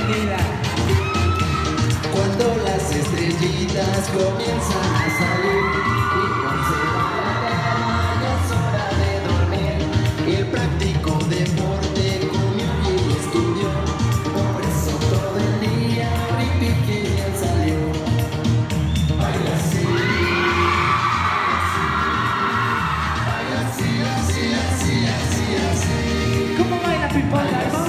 vida. Cuando las estrellitas comienzan a salir y cuando se va a la cama ya es hora de dormir. El práctico deporte comió y estudió, por eso todo el día Ricky bien salió. Baila así, baila así, así, así, así, así. ¿Cómo baila Pimpón, Dalmón?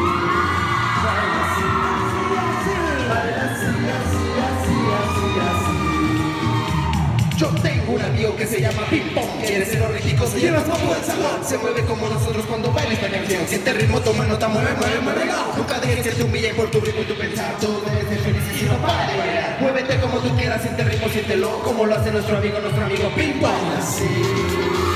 Yo tengo un amigo que se llama Ping Pong. Quiere ser los ricos, se lleva como el salón. Se mueve como nosotros cuando baila esta canción. Siente el ritmo, toma nota, mueve, mueve, mueve. Nunca dejes que te humillen por tu ritmo y tu pensar. Todo debes ser feliz y si no para de bailar. Muévete como tú quieras, siente el ritmo, siéntelo. Como lo hace nuestro amigo Ping Pong. Así.